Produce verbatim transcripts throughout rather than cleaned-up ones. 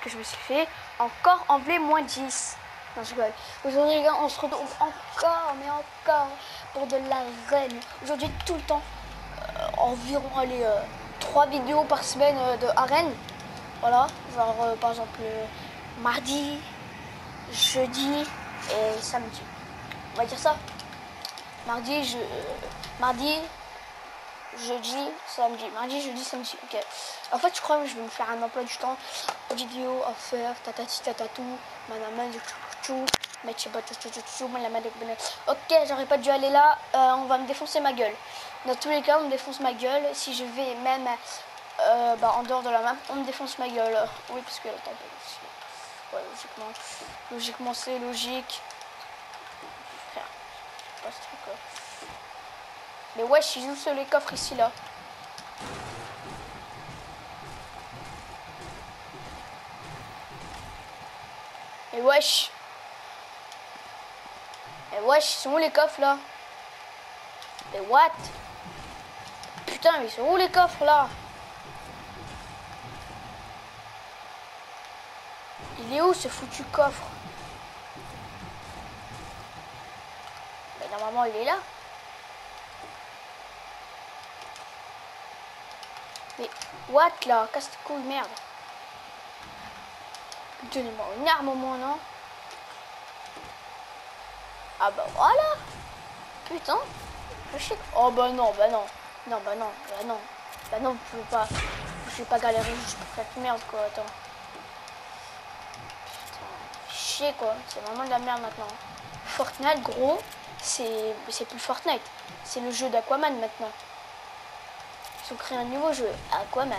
que je me suis fait encore enlever moins dix. Non, je rigole. Aujourd'hui, les gars, on se retrouve encore, mais encore, pour de l'arène. Aujourd'hui, tout le temps, euh, environ, allez, euh, trois vidéos par semaine euh, de arène. Voilà, genre, euh, par exemple, euh, mardi, jeudi et samedi. On va dire ça. Mardi, je, euh, mardi, jeudi, samedi. Mardi, jeudi, samedi. Ok. En fait, je crois que je vais me faire un emploi du temps. Vidéo à faire, tatati tatatou, manama de chouchou, ok, j'aurais pas dû aller là. Euh, on va me défoncer ma gueule. Dans tous les cas, on me défonce ma gueule. Si je vais même euh, bah, en dehors de la map, on me défonce ma gueule. Oui, parce que attends, ouais, logiquement, logiquement c'est logique. Frère, pas ce truc là. Mais ouais, je joue sur les coffres ici là. Et wesh. Et wesh, ils sont où les coffres là? Mais what? Putain, mais ils sont où les coffres là? Il est où ce foutu coffre? Mais normalement il est là. Mais what là? Casse tes couilles, merde. Donnez-moi une arme au moins, non? Ah bah voilà. Putain. Je sais. Oh bah non, bah non. Non, bah non, bah non. Bah non, je peux pas. Je vais pas galérer juste pour cette merde quoi, attends. Putain. Chier quoi. C'est vraiment de la merde maintenant. Fortnite, gros, c'est c'est plus Fortnite. C'est le jeu d'Aquaman maintenant. Ils ont créé un nouveau jeu, Aquaman.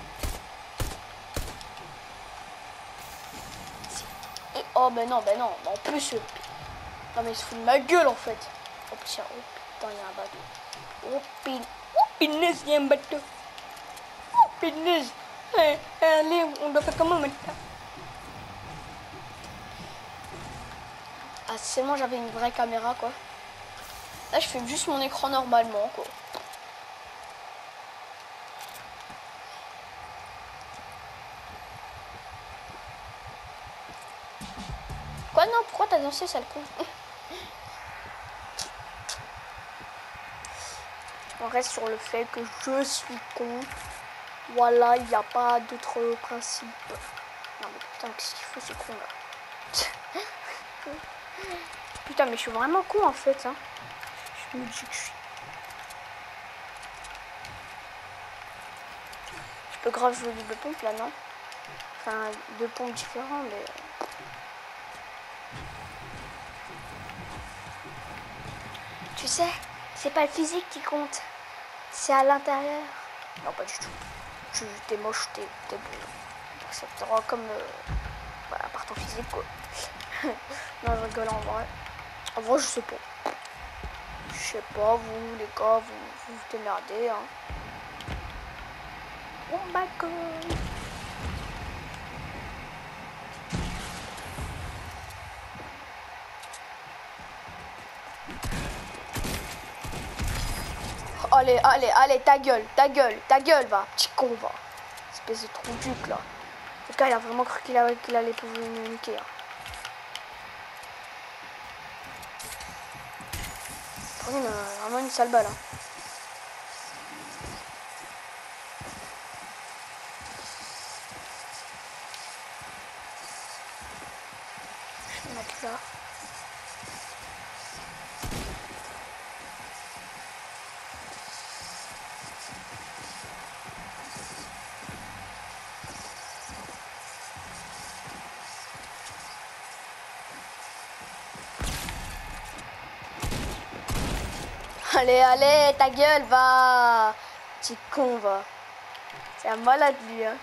Et oh bah non, bah non. En plus, euh, non mais il se fout de ma gueule en fait. Oh putain, oh putain, il y a un bateau. Oh pin, oh pinaise, il y a un bateau. Oh pinaise. Hey, allez, on doit faire comment maintenant? Ah, seulement j'avais une vraie caméra quoi. Là, je fais juste mon écran normalement quoi. Quoi non, pourquoi t'as dansé sale con? On reste sur le fait que je suis con. Voilà, il n'y a pas d'autre principe. Non mais putain, qu'est-ce qu'il faut ce con là? Putain, mais je suis vraiment con en fait. Hein. Je me dis que je suis... Je peux grave jouer double pompe là, non? Enfin, deux pompes différents, mais... Tu sais, c'est pas le physique qui compte. C'est à l'intérieur. Non, pas du tout. Tu t'es moche, t'es beau. Ça te rend comme... Euh, voilà, par ton physique, quoi. Non, je rigole en vrai. En vrai, je sais pas. Je sais pas, vous, les gars, vous vous, vous démerdez, hein. Oh my god. Allez, allez, allez, ta gueule, ta gueule, ta gueule, va, petit con, va. Espèce de trou duc, là. Le gars, il a vraiment cru qu'il allait, qu'il allait pouvoir me niquer. Hein. Vraiment, vraiment une sale balle. Hein. Je vais mettre là. Allez, allez, ta gueule, va. Petit con, va. C'est un malade, lui, hein.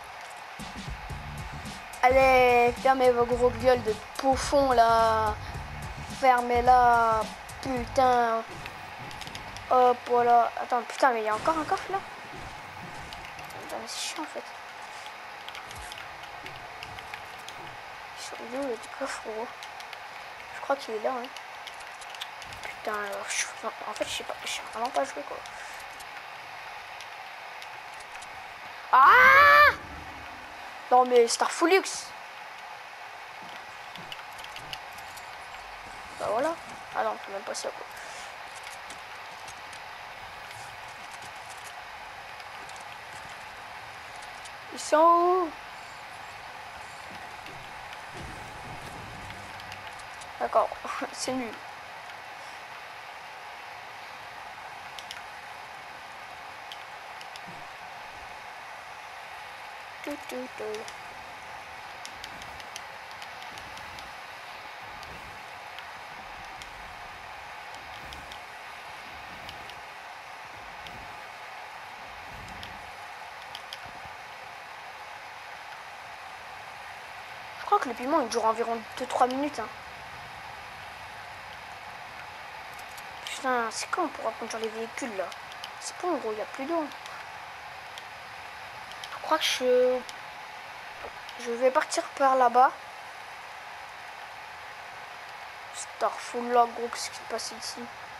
Allez, fermez vos gros gueules de bouffons, là. Fermez-la, putain. Hop, voilà. Attends, putain, mais il y a encore un coffre, là. Putain, mais c'est chiant, en fait. Ils sont où, le coffre, gros? Je crois qu'il est là, hein. Putain, alors, je... en fait, je sais pas, je sais vraiment pas jouer, quoi. Ah! Non mais Starfoulux. Bah voilà. Ah non, c'est même pas ça quoi. Ils sont où? D'accord, c'est nul. Tout, tout, tout. Je crois que le piment il dure environ deux trois minutes. Hein. Putain, c'est quand on pourra conduire les véhicules là? C'est pas en gros, il n'y a plus d'eau. Je crois que je... je vais partir par là-bas. Starfall là, gros, qu'est-ce qui se passe ici?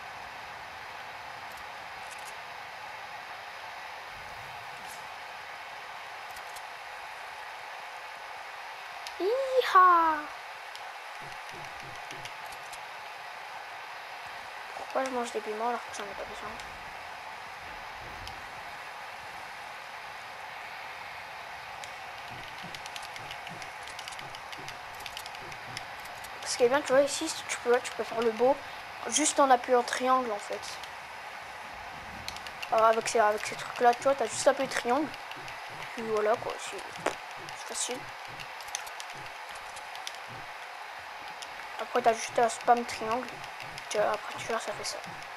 Hi-ha! Pourquoi je mange des piments alors que j'en ai pas besoin? Ce qui est bien, tu vois, ici, si tu peux, tu peux faire le beau juste en appuyant triangle en fait. Alors, avec ces, avec ces trucs là, tu vois, t'as juste appuyé triangle. Puis voilà quoi, c'est facile. Après, t'as juste à spam triangle. Tu vois, après, tu vois, ça fait ça.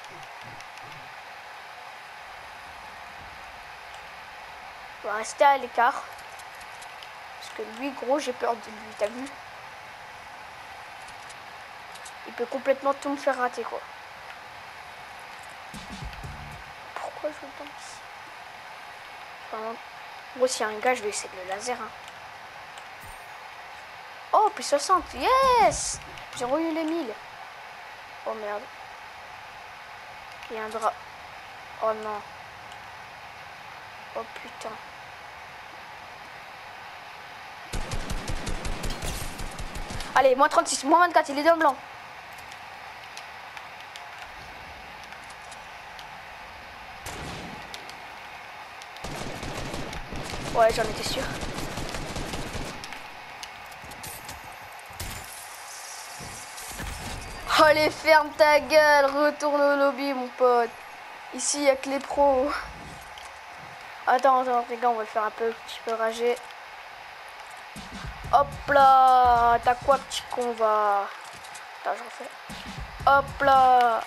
On va rester à l'écart. Parce que lui, gros, j'ai peur de lui, t'as vu? Il peut complètement tout me faire rater, quoi. Pourquoi je pense? Enfin, gros, s'il y a un gars, je vais essayer de le laser. Hein. Oh, plus soixante, yes! J'ai eu les mille. Oh merde. Il y a un drap. Oh non. Oh putain. Allez, moins trente-six, moins vingt-quatre, il est dans blanc. Ouais, j'en étais sûr. Allez, ferme ta gueule, retourne au lobby, mon pote. Ici, il n'y a que les pros. Attends, attends, les gars, on va le faire un peu, un petit peu rager. Hop là, t'as quoi, petit con, va. Attends, je refais. Hop là.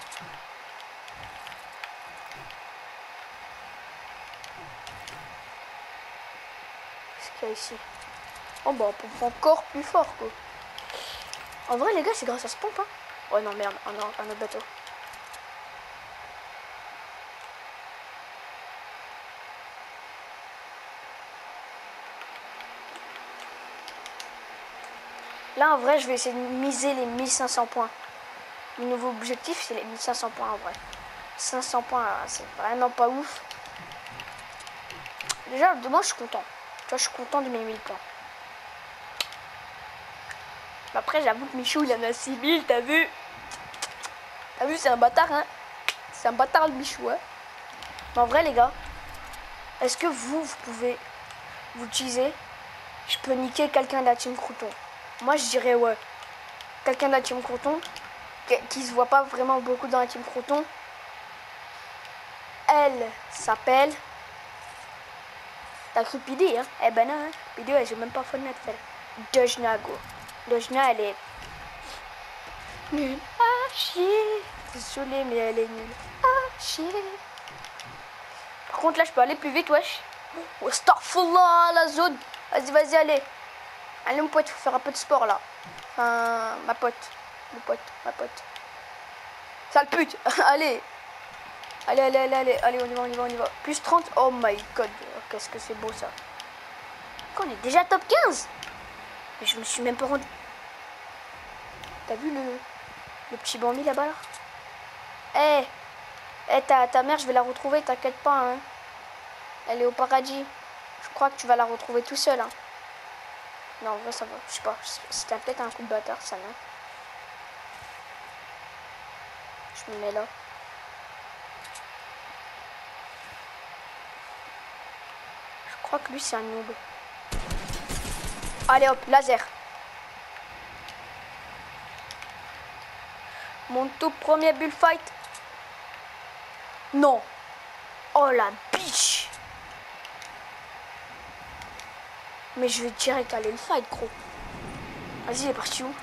Qu'est-ce qu'il y a ici? Oh bah, on pompe encore plus fort, quoi. En vrai, les gars, c'est grâce à ce pompe, hein. Oh non, merde, un, un autre bateau. Là, en vrai, je vais essayer de miser les mille cinq cents points. Mon nouveau objectif, c'est les mille cinq cents points, en vrai. cinq cents points, c'est vraiment pas ouf. Déjà, de moi, je suis content. Tu vois, je suis content de mes mille points. Après, j'avoue que Michou, il en a six mille, t'as vu? T'as vu, c'est un bâtard, hein? C'est un bâtard, le Michou, hein? Mais en vrai, les gars, est-ce que vous, vous pouvez vous utiliser? Je peux niquer quelqu'un de la team Crouton. Moi, je dirais, ouais. Quelqu'un de la team Crouton, qui se voit pas vraiment beaucoup dans la team Crouton. Elle s'appelle... T'as cru P D, hein? Eh ben non, hein? P D, elle joue même pas Fortnite, elle. Dojna, go. Dojna, elle est... nulle à chier. Désolée, mais elle est nulle à chier. Par contre, là, je peux aller plus vite, wesh. Oh, Starfall, la zone. Vas-y, vas-y, allez. Allez, mon pote, faut faire un peu de sport, là. Enfin, ma pote. Mon pote, ma pote. Sale pute. Allez. Allez, allez, allez, allez. Allez, on y va, on y va, on y va. Plus trente. Oh my god. Qu'est-ce que c'est beau, ça. On est déjà top quinze. Mais je me suis même pas rendu... T'as vu le, le petit bambi là-bas, là? Eh, hey, hey, ta, ta mère, je vais la retrouver, t'inquiète pas, hein. Elle est au paradis. Je crois que tu vas la retrouver tout seul, hein. Non, en vrai, ça va. Je sais pas. C'était peut-être un coup de bâtard, ça, non? Je me mets là. Je crois que lui, c'est un noob. Allez, hop, laser. Mon tout premier bullfight. Non. Oh, la biche. Mais je vais direct aller le fight, gros. Vas-y, il est parti où?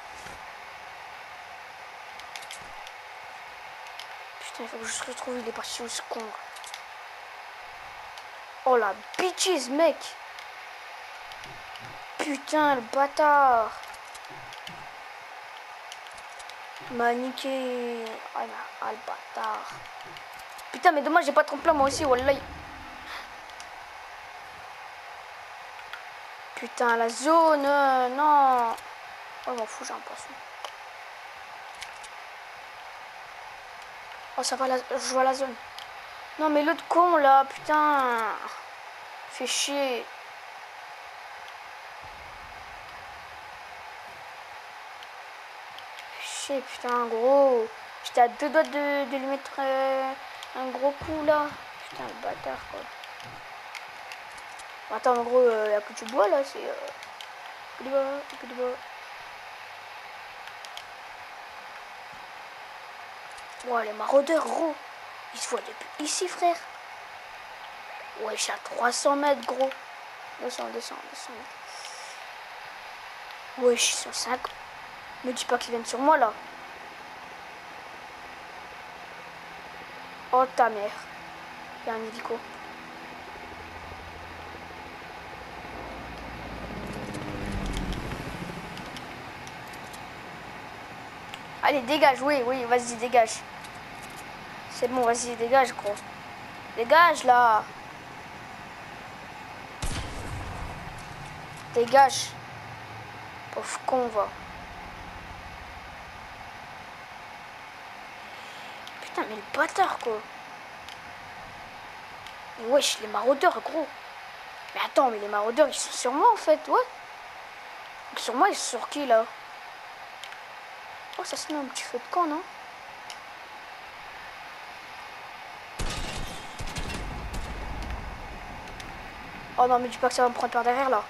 Putain, il faut que je se retrouve. Il est parti où, ce con? Oh, la bitches, mec. Putain, le bâtard. M'a niqué. Oh, là, ah, le bâtard. Putain, mais dommage, j'ai pas de tremplin, moi aussi, wallah. Putain, la zone, euh, non. Oh, je m'en fous, j'ai un poisson. Oh, ça va, la... je vois la zone. Non, mais l'autre con, là, putain. Fait chier. Fait chier, putain, gros. J'étais à deux doigts de, de lui mettre euh, un gros coup, là. Putain, le bâtard, quoi. Attends, en gros, il euh, n'y a que du bois, là, c'est... Euh... Que du bois, que du bois. Ouais, les maraudeurs, gros. Ils se voient depuis ici, frère. Ouais, je suis à trois cents mètres, gros. deux cents, deux cents, deux cents mètres. Ouais, je suis sur cinq. Me dis pas qu'ils viennent sur moi, là. Oh, ta mère. Il y a un hélico. Allez, dégage, oui, oui, vas-y, dégage. C'est bon, vas-y, dégage, gros. Dégage, là. Dégage. Pauvre con, va. Putain, mais le bâtard, quoi. Wesh, les maraudeurs, gros. Mais attends, mais les maraudeurs, ils sont sur moi, en fait, ouais. Donc, sur moi, ils sont sur qui, là? Oh, ça se met un petit feu de camp, non? Oh non, mais dis pas que ça va me prendre par derrière, là.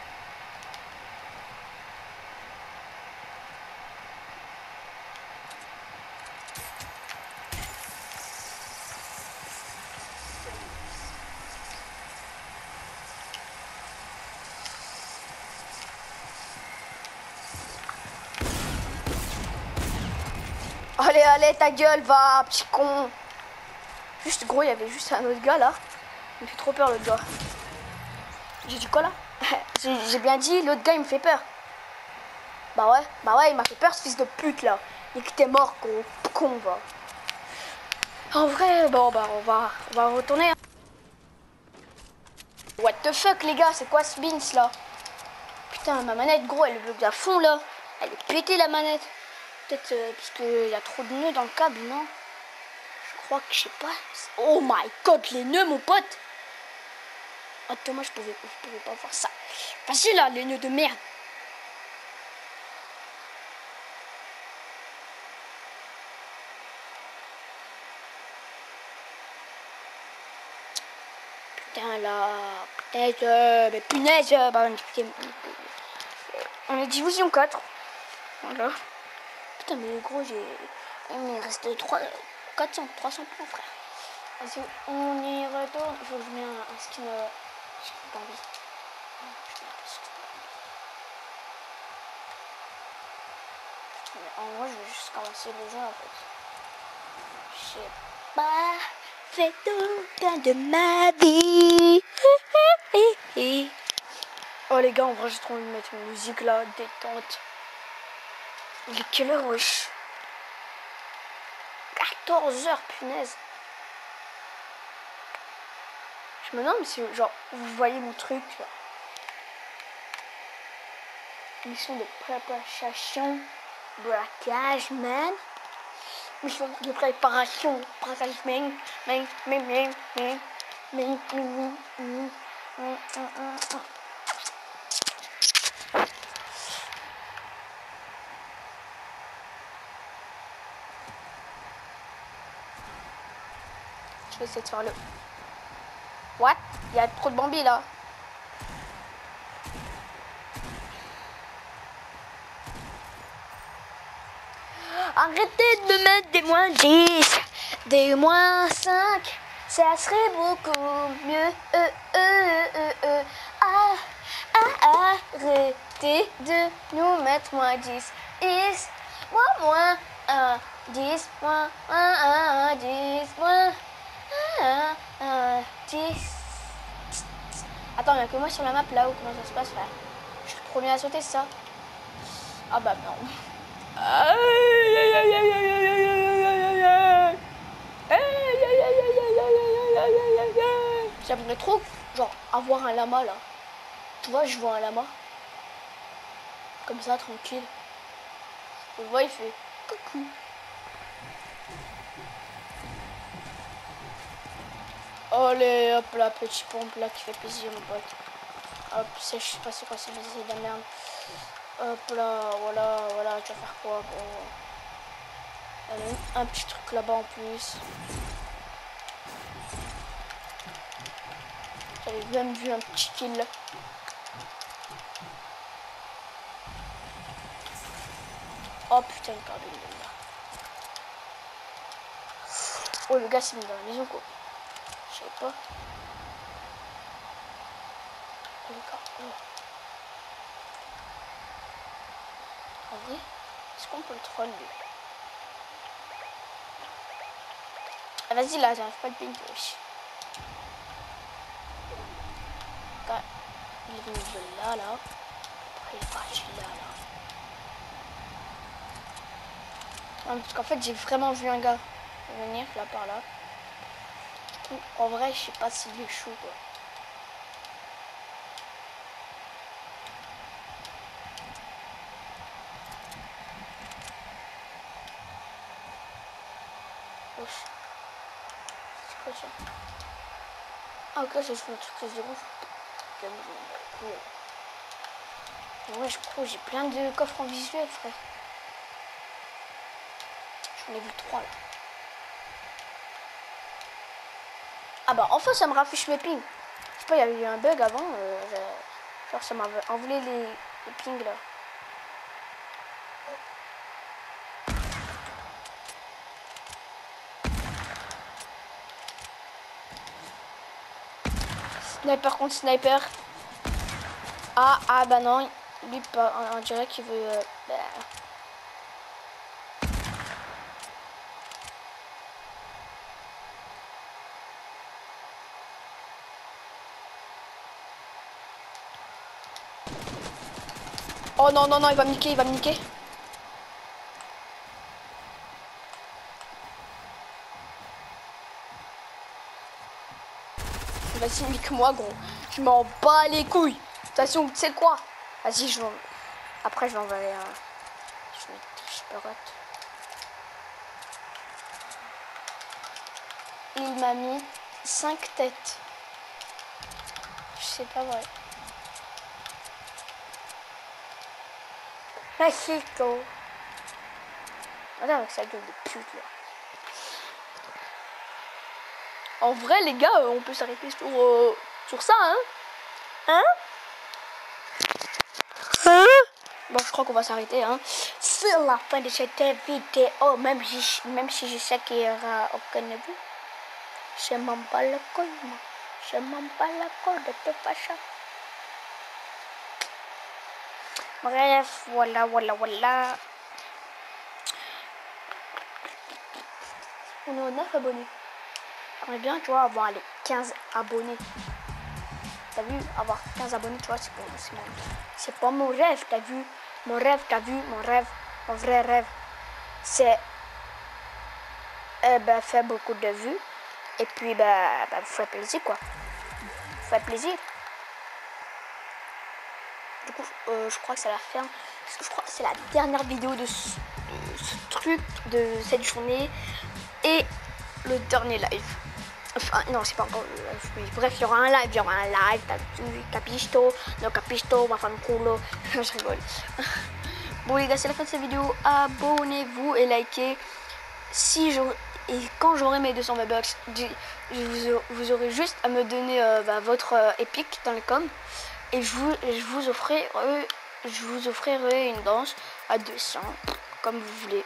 Allez, allez, ta gueule, va, petit con. Juste, gros, il y avait juste un autre gars, là. Il me fait trop peur, l'autre gars. J'ai dit quoi, là? J'ai bien dit, l'autre gars, il me fait peur. Bah ouais, bah ouais, il m'a fait peur, ce fils de pute, là. Il était mort, gros. Con, va. En vrai, bon, bah, on va, on va retourner. Hein. What the fuck, les gars, c'est quoi ce beans, là? Putain, ma manette, gros, elle est à fond, là. Elle est pétée, la manette. Peut-être euh, parce qu'il y a trop de nœuds dans le câble, non? Je crois que, je sais pas. Oh my god, les nœuds, mon pote. Oh, dommage, je pouvais, je pouvais pas voir ça. Facile, là, les nœuds de merde. Putain, là. Punaise, euh, mais punaise. Euh, bah, on est division quatre. Voilà. Putain, mais gros, j'ai... Il me reste trois... quatre cents, trois cents points, frère. Vas-y, on y retourne. Il faut que je mette un, un skin... Euh... J'ai pas envie. En vrai, je vais juste commencer le jeu, en fait. J'ai pas fait aucun de ma vie. Oh, les gars, en vrai, j'ai trop envie de mettre une musique, là, détente. Il est quelle heure, wesh? quatorze heures, punaise. Je me demande si, genre, vous voyez mon truc, là. Mission de préparation, braquage, man. Mission de préparation, braquage, man. Man, man, man, man, man, man, man, man, man. Je vais essayer de faire le... What? Il y a trop de Bambi là. Arrêtez de me mettre des moins dix, des moins cinq, ça serait beaucoup mieux. Euh, euh, euh, euh. Ah, ah, arrêtez de nous mettre moins dix, dix, moins, moins un, dix, moins un, un, dix, moins un, un, dix. Attends, il n'y a que moi sur la map là où comment ça se passe, frère? Je suis le premier à sauter, ça? Ah bah non. J'aimerais trop, genre, avoir un lama là. Tu vois, je vois un lama. Comme ça, tranquille. Je le vois, il fait coucou. Allez, hop là, petit pompe là qui fait plaisir, mon pote. Hop, c'est, je sais pas c'est quoi, c'est de la merde. Hop là, voilà, voilà, tu vas faire quoi, gros? Un, un petit truc là-bas en plus. J'avais même vu un petit kill là. Oh putain, le carbone là. Oh, le gars s'est mis dans la maison quoi. Je sais pas. Oh, le gars. Oh. En vrai, est-ce qu'on peut le troll lui? Ah, vas-y là, j'arrive pas le ping. Wesh. Il est venu de là, là. Après, il est parti là, là. Non, parce qu'en fait, j'ai vraiment vu un gars venir là par là. Du coup, en vrai, je sais pas s'il est chaud quoi. Wesh. C'est quoi ça? Ah, ok, ça je fais un truc de zéro. Ouais, je crois que j'ai plein de coffres en visuel, frère. J'en ai vu trois là. Ah bah enfin ça me raffiche mes pings. Je sais pas, il y avait eu un bug avant. Euh, genre ça m'avait envolé les, les pings là. Sniper contre sniper. Ah ah bah non. Lui pas. On, on dirait qu'il veut... Euh, bah. Oh non, non, non, il va me niquer, il va me niquer. Vas-y, nique-moi, gros. Je m'en bats les couilles. De toute façon, tu sais quoi? Vas-y, je vais... Après, je vais envoyer un... Je vais tricheperote. Il m'a mis cinq têtes. Je sais pas vrai. Mexico. Regarde avec sa gueule de pute là. En vrai les gars, on peut s'arrêter sur, euh, sur ça hein. Hein? Hein? Bon je crois qu'on va s'arrêter hein. C'est la fin de cette vidéo. Même si, même si je sais qu'il y aura aucun but. Je m'en bats le couille moi. Je m'en bats le couille de toute façon. Bref, voilà, voilà, voilà. On est aux neuf abonnés. J'aimerais bien, tu vois, avoir les quinze abonnés. T'as vu, avoir quinze abonnés, tu vois, c'est pas, c'est, mon, c'est pas mon rêve, t'as vu. Mon rêve, t'as vu, mon rêve, mon vrai rêve, c'est eh ben, faire beaucoup de vues. Et puis, ben, ben vous faire plaisir, quoi. Vous faire plaisir. Du coup, euh, je crois que c'est la fin. Parce que je crois que c'est la dernière vidéo de ce, de ce truc, de cette journée. Et le dernier live. Enfin, non, c'est pas encore le live. Oui. Bref, il y aura un live, il y aura un live. Capisto, no capisto, ma fan culo. Je rigole. Bon, les gars, c'est la fin de cette vidéo. Abonnez-vous et likez. Si je... Et quand j'aurai mes deux cents V-Bucks, je vous, vous aurez juste à me donner euh, bah, votre euh, épique dans les coms. Et je vous, je vous offrirai, euh, je vous offrirai une danse à deux cents, comme vous voulez.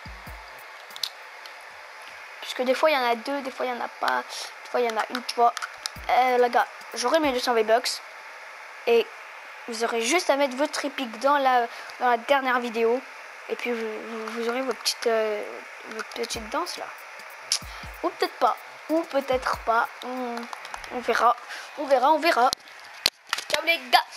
Puisque des fois il y en a deux, des fois il n'y en a pas, des fois il y en a une fois. Euh, les gars, j'aurai mes deux cents V-Bucks. Et vous aurez juste à mettre votre épique dans la, dans la dernière vidéo. Et puis vous, vous aurez votre petite, euh, votre petite danse là. Ou peut-être pas. Ou peut-être pas. On, on verra. On verra, on verra. Ciao les gars.